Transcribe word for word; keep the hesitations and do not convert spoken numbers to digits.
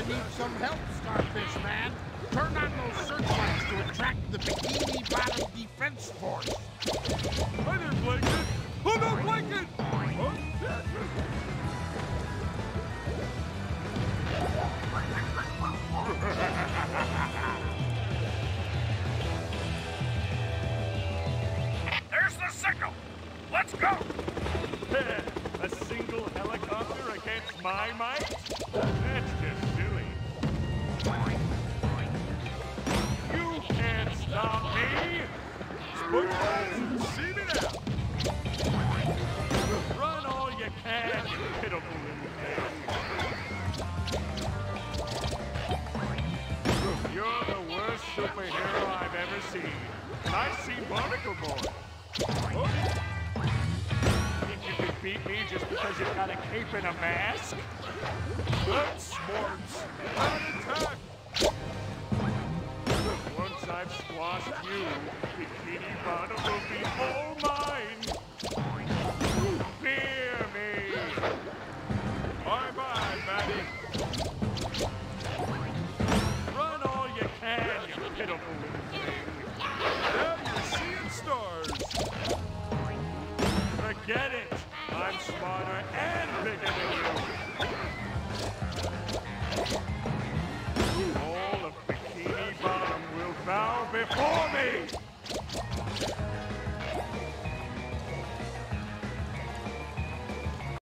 You need some help, Starfish Man. Turn on those searchlights to attract the Bikini Bottom Defense Force. Hi there, Blanket! Oh no, Blanket! Oh, There's the signal! Let's go! a single helicopter against my might? That's just silly. You can't stop me! SpongeBob, see me now! Run all you can, you pitiful little thing! You're the worst superhero I've ever seen. I've seen Barnacle Boy. Oh. Think you can beat me just because you've got a cape and a mask? That's smart. An attack! Once I've squashed you, Bikini Bottom will be all mine! Fear me! Bye-bye, Maddie! Run all you can, you pitiful little thing! Now you're seeing stars! Forget it! I'm smarter and bigger than you! All of Bikini Bottom will bow before me!